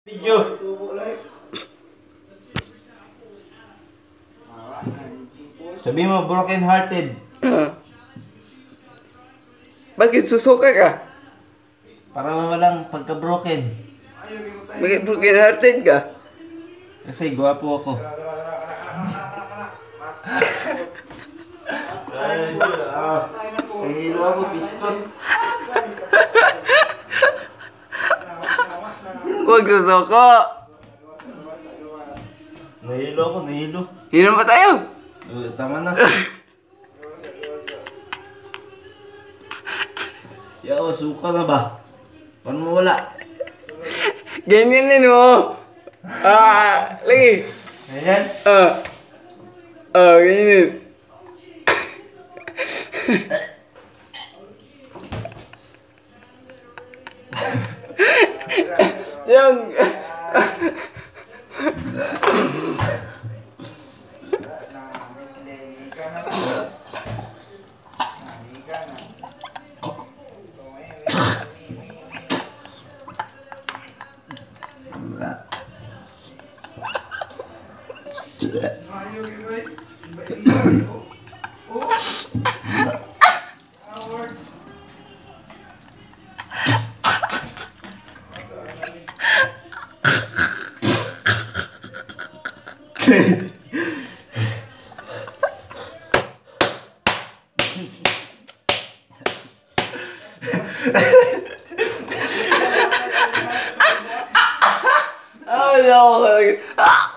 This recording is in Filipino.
Video. Sabi mo, broken hearted. Bakit susuka ka? Para walang pagka-broken. Bakit broken hearted ka? Kasi gwapo ako. Nahilo ako, biskot. Huwag susuko! Nahilo ako, nahilo. Inom pa tayo? Tama na. Yaw, suka na ba? Paano mo wala? Ganyan din mo! Lagi! Ayan. Ganyan din. Yung... Oh no!